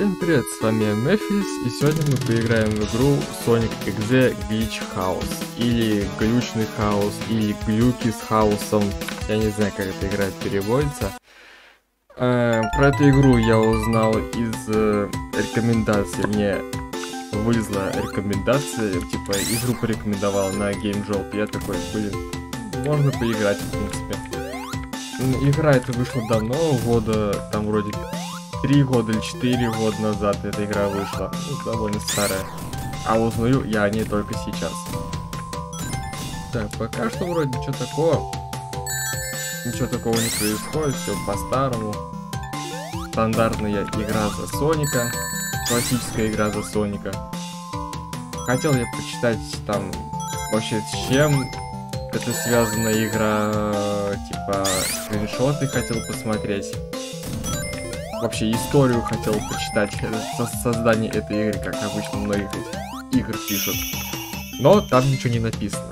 Всем привет, с вами я Мефис, и сегодня мы поиграем в игру Sonic Exe Glitch House, или Глючный хаос, или Глюки с хаосом, я не знаю, как эта игра переводится. Про эту игру я узнал из рекомендаций, мне вылезла рекомендация, типа игру порекомендовал на GameJolt, я такой, блин, можно поиграть в принципе. Игра эта вышла давно, года там вроде 3 года или 4 года назад эта игра вышла, довольно старая. А узнаю я о ней только сейчас. Так, пока что вроде ничего такого. Ничего такого не происходит, все по-старому. Стандартная игра за Соника. Классическая игра за Соника. Хотел я почитать там вообще с чем это связана игра, типа скриншоты хотел посмотреть. Вообще историю хотел почитать создание этой игры, как обычно многих игр пишут. Но там ничего не написано.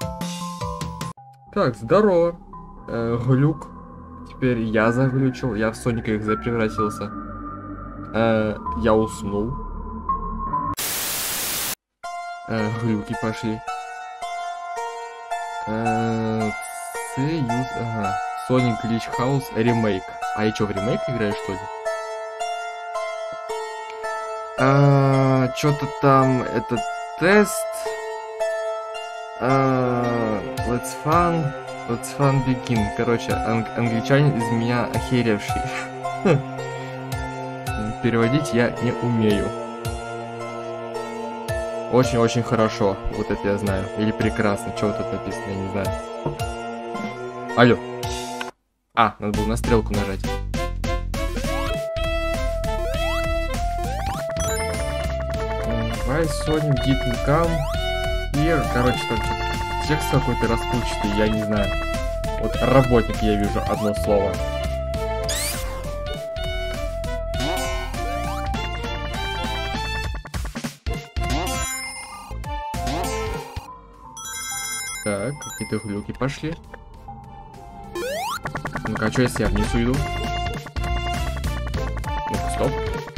Так, здорово. Глюк. Теперь я заглючил, я в Соника Exe превратился. Я уснул. Глюки пошли. Ага. Sonic Glitch House ремейк. А я что, в ремейк играешь, что ли? Что-то там, это тест. Let's fun begin. Короче, англичанин из меня охеревший. Переводить я не умею. Очень-очень хорошо. Вот это я знаю. Или прекрасно. Что тут написано, я не знаю. Алло. Надо было на стрелку нажать. Why Sonic didn't come here? Короче, там текст какой-то расплывчатый, я не знаю. Вот работник я вижу одно слово. Так, какие-то глюки пошли. Ну-ка, а что если я вниз уйду? Ну-ка, стоп.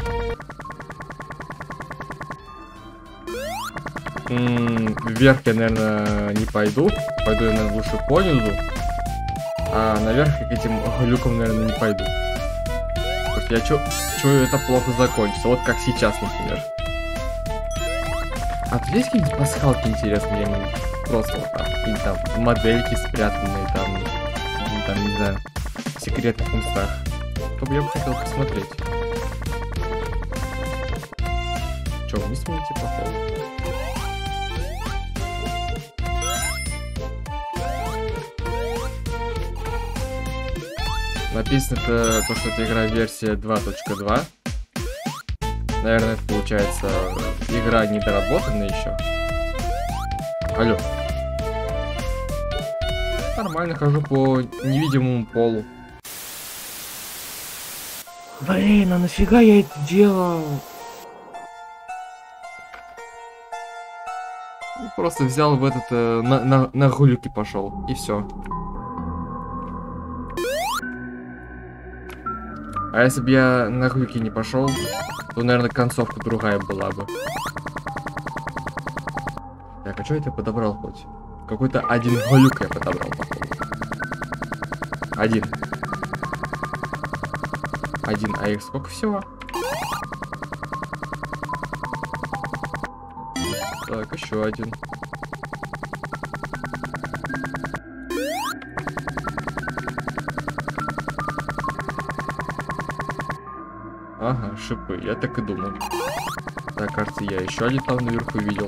Вверх я, наверное, не пойду. Пойду я, наверное, лучше понизу. А наверх к этим глюкам, наверное, не пойду. Потому что я чую, это плохо закончится. Вот как сейчас, например. А тут есть какие-нибудь пасхалки интересные? Просто вот там, какие-нибудь там модельки спрятанные, там, не знаю, в секретных местах. То бы я бы хотел посмотреть. Че, вниз мне идти, походу? Написано то, что это игра версия 2.2. Наверное, это получается игра недоработанная еще. Алло. Нормально хожу по невидимому полу. Блин, а нафига я это делал? Просто взял в этот на глюки пошел и все. А если бы я на глюки не пошел, то, наверное, концовка другая была бы. Так, а что я подобрал хоть? Какой-то один глюк я подобрал, походу. Один. А их сколько всего? Так, еще один. Ага, шипы, я так и думал. Так, кажется, я еще один там наверху видел.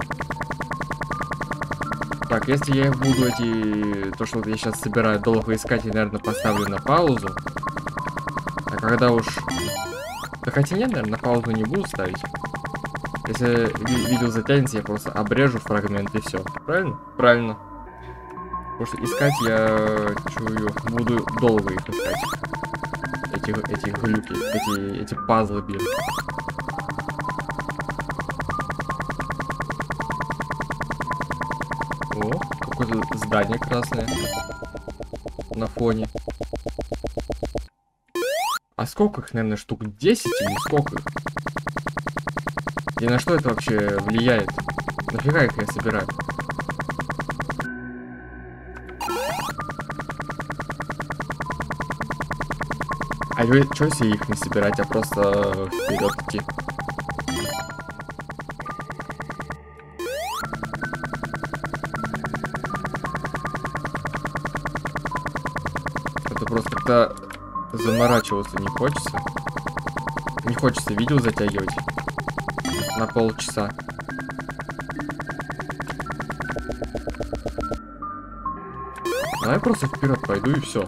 Так, если я буду то, что вот я сейчас собираю, долго искать, я, наверное, поставлю на паузу. А когда уж... Да хотя нет, наверное, на паузу не буду ставить. Если видео затянется, я просто обрежу фрагмент и все. Правильно? Правильно. Потому что искать я чую, буду долго их искать. Эти глюки, эти пазлы, блин. О, какое-то здание красное на фоне. А сколько их, наверное, штук 10 или сколько их? И на что это вообще влияет? Нафига их я собираю? А что если их не собирать, а просто вперед идти? Это просто как-то заморачиваться не хочется. Не хочется видео затягивать на полчаса. Давай просто вперед пойду и все.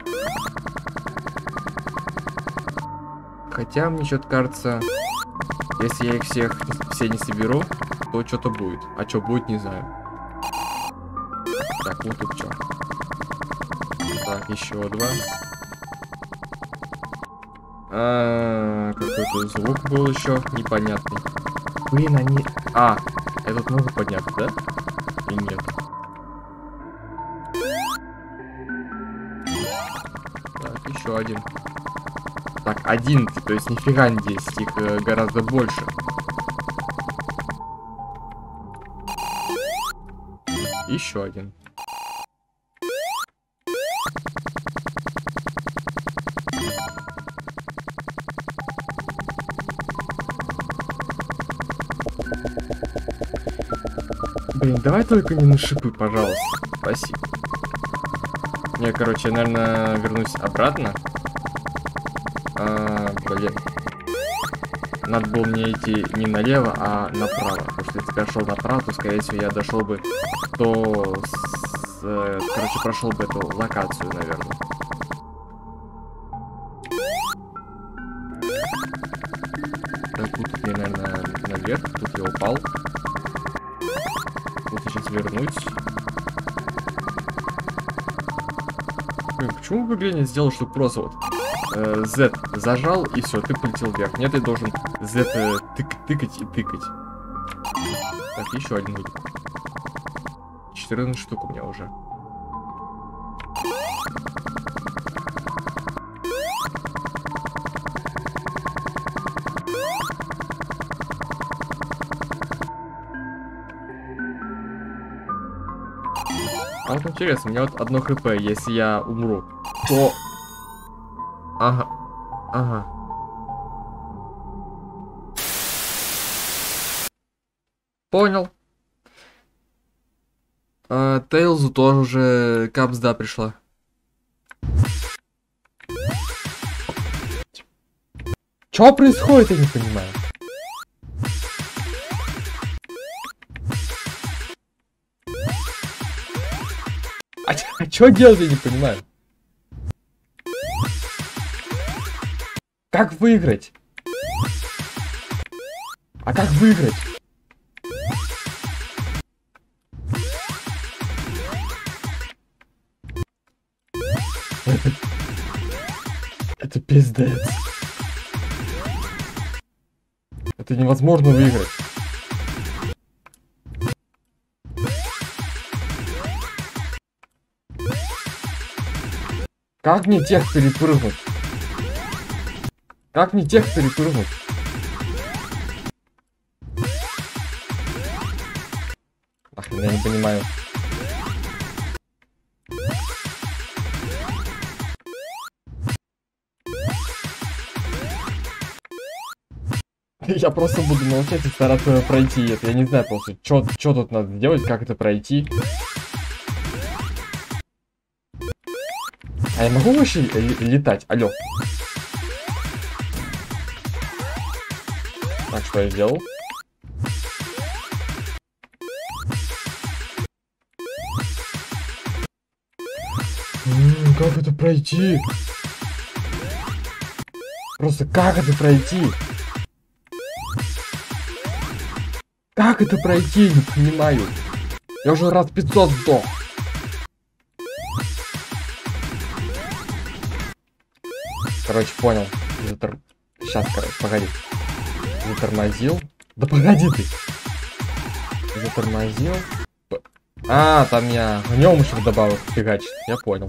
Хотя мне что-то кажется, если я их все не соберу, то что-то будет. А что будет, не знаю. Так, вот тут что. Так, еще два. Какой-то звук был еще непонятный. Блин, они... А, я тут могу подняться, да? И нет. Так, еще один. Так, 11, то есть нифига не 10, их гораздо больше. Еще один. Блин, давай только не на шипы, пожалуйста. Спасибо. Я, короче, наверное, вернусь обратно. Блин. Надо было мне идти не налево, а направо. Потому что если бы я шел направо, то, скорее всего, я дошел бы короче, прошел бы эту локацию, наверное. Так, тут мне, наверное, наверх. Тут я упал. Вот я сейчас вернусь. Блин, почему в игре не сделал, что просто вот Z зажал и все, ты полетел вверх? Нет, ты должен Z тыкать и тыкать. Так, еще один будет. 14 штук у меня уже. А вот интересно, у меня вот одно хп, если я умру, то... Ага, ага. Понял. Тейлзу тоже уже капсда пришла. Что происходит, я не понимаю. А что делать, я не понимаю. Как выиграть? А как выиграть? Это пиздец. Это невозможно выиграть. Как мне тех перепрыгнуть? Как мне тех перепрыгнуть? Ах, я не понимаю. Я просто буду молчать и стараться пройти это. Я не знаю просто, что тут надо делать, как это пройти. А я могу вообще летать? Алло. Так, что я сделал? Как это пройти? Просто как это пройти? Как это пройти? Не понимаю. Я уже раз 500 сдох. Короче, понял. Сейчас, короче, погоди. Затормозил. Да погоди ты. Затормозил. А, там я огнем еще вдобавок фигачит. Я понял.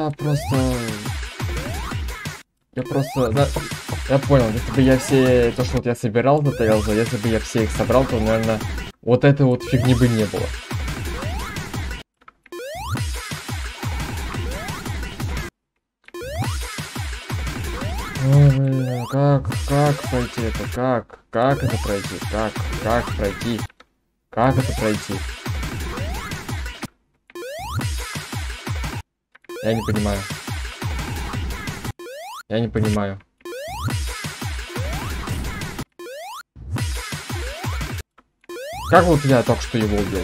Я просто... Да, я понял, если бы я все... То, что вот я собирал за Тейлза, если бы я все их собрал, то, наверное, вот этой вот фигни бы не было. Ой, как пройти это? Как это пройти? Как пройти? Как это пройти? Я не понимаю. Я не понимаю. Как вот я только что его убил?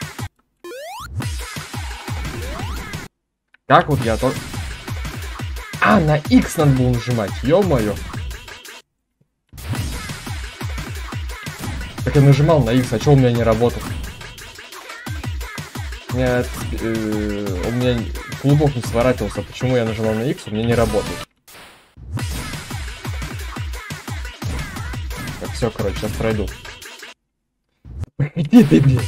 Как вот я только... А, на X надо было нажимать, ё-моё. Так я нажимал на X, а чё у меня не работал? У меня клубок не сворачивался, почему я нажимал на X, у меня не работает. Так, все, короче, сейчас пройду. Иди ты, блин.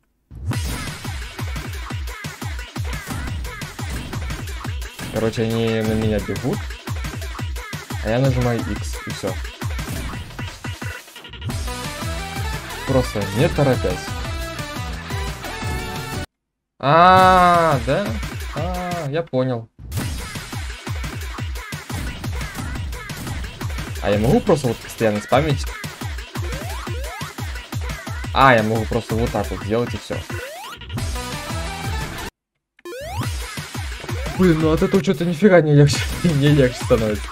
Короче, они на меня бегут, а я нажимаю X, и все. Просто не торопясь. Да? Я понял. А я могу просто вот постоянно спамить? Я могу просто вот так вот сделать и все. Блин, ну от этого что-то нифига не легче, не легче становится.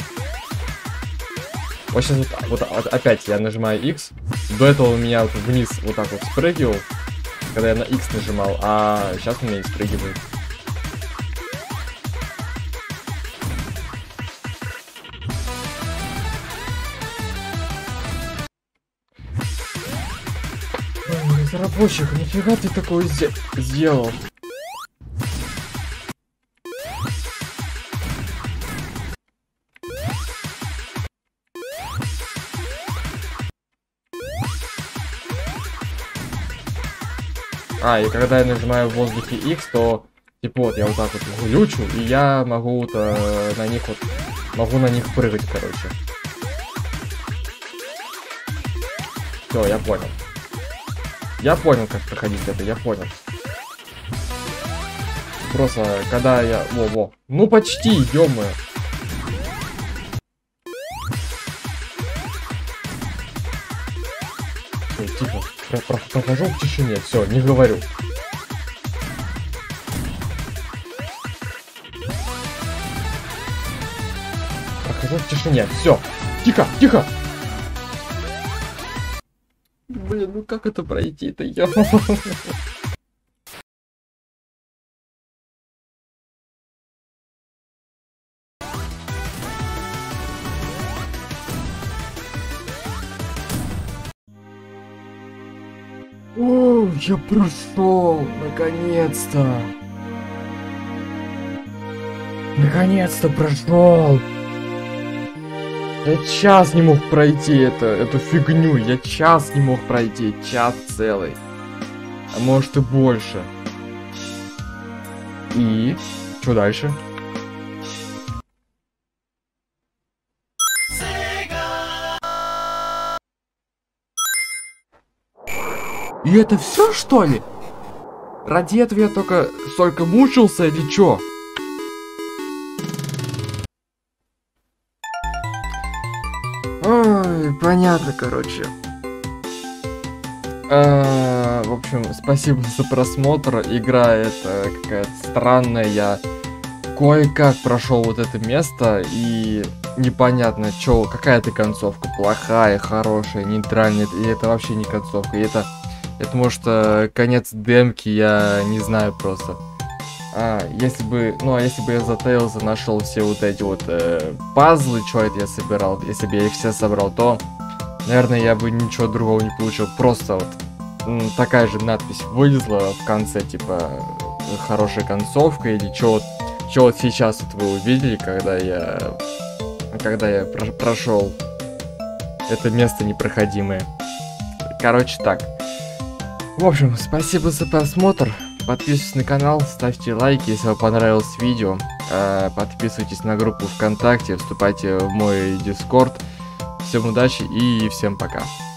Вот сейчас вот опять я нажимаю X. До этого у меня вот вниз вот так вот спрыгивал, когда я на X нажимал, а сейчас у меня не спрыгивает. Ой, разработчик, нифига ты такое сделал? И когда я нажимаю в воздухе X, то типа вот я вот так вот глючу, и я могу на них вот могу на них прыгать, короче. Все, я понял. Я понял, как проходить это, я понял. Просто когда я... Во-во. Ну почти, ё-моё. Тихо. Прохожу в тишине, все, не говорю. Прохожу в тишине, все. Тихо, тихо. Блин, ну как это пройти-то, ё? О, я прошел, наконец-то. Наконец-то прошел. Я час не мог пройти эту фигню. Я час не мог пройти. Час целый. А может и больше. И что дальше? И это все, что ли? Ради этого я только столько мучился или чё? Ой, понятно, короче. В общем, спасибо за просмотр. Игра это какая-то странная. Я кое-как прошел вот это место и непонятно, чё, какая-то концовка плохая, хорошая, нейтральная. И это вообще не концовка. И это может конец демки, я не знаю просто. Если бы я за Тейлза нашел все вот эти вот пазлы, что это я собирал, если бы я их все собрал, то, наверное, я бы ничего другого не получил. Просто вот такая же надпись вылезла в конце, типа, хорошая концовка, или что вот сейчас вот вы увидели, когда я прошел это место непроходимое. Короче, так. В общем, спасибо за просмотр. Подписывайтесь на канал, ставьте лайки, если вам понравилось видео. Подписывайтесь на группу ВКонтакте, вступайте в мой Дискорд. Всем удачи и всем пока.